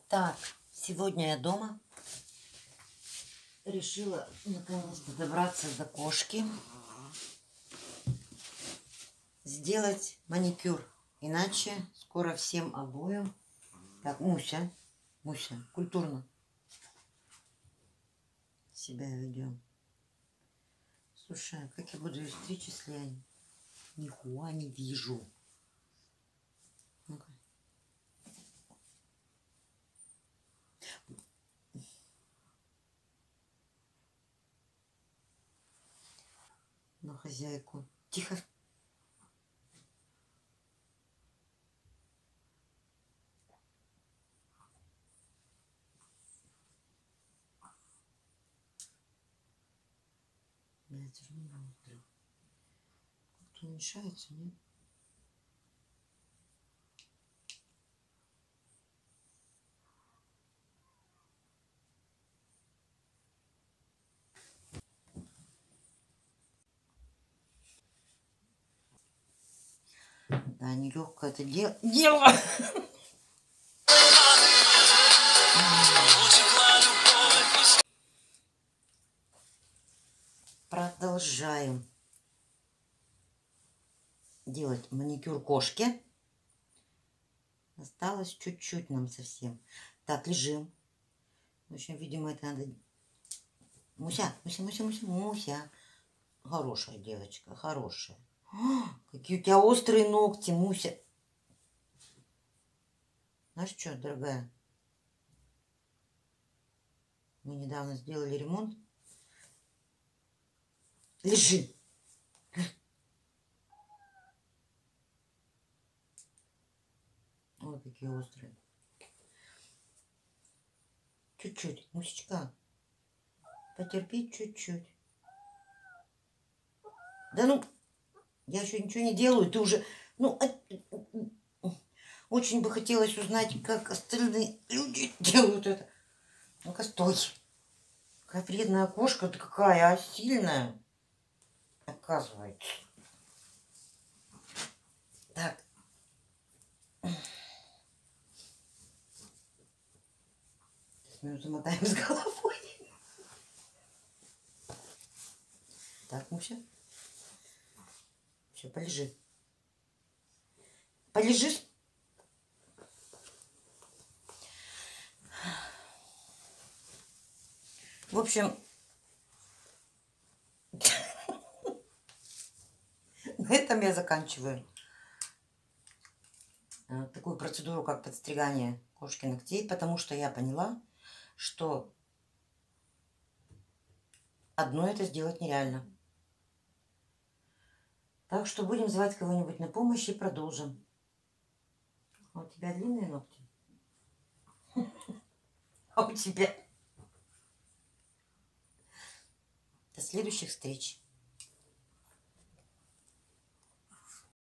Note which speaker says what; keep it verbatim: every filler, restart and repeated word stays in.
Speaker 1: Так, сегодня я дома. Решила наконец-то добраться до кошки. Сделать маникюр. Иначе скоро всем обоим. Так, Муся. Муся, культурно себя ведем. Слушай, а как я буду ее стричь, если я нихуя не вижу? Ну-ка. На хозяйку. Тихо. Я это же не могу. Как-то уменьшается, нет? Да, нелегкое это дело. Дело! Продолжаем делать маникюр кошки. Осталось чуть-чуть нам совсем. Так, лежим. В общем, видимо, это надо... Муся, Муся, Муся, Муся, Муся. Хорошая девочка, хорошая. О, какие у тебя острые ногти, Муся. Знаешь что, дорогая? Мы недавно сделали ремонт. Лежи. Вот какие острые. Чуть-чуть, Мусечка. Потерпи чуть-чуть. Да ну, я еще ничего не делаю, ты уже... Ну, очень бы хотелось узнать, как остальные люди делают это. Ну-ка, стой. Какая вредная кошка, ты какая, а сильная. Оказывается. Так. Сейчас мы ее замотаем с головой. Так, Муся. Все, полежи. Полежи. В общем, на этом я заканчиваю такую процедуру, как подстригание кошки ногтей, потому что я поняла, что одно это сделать нереально. Так что будем звать кого-нибудь на помощь и продолжим. А у тебя длинные ногти? А у тебя? До следующих встреч.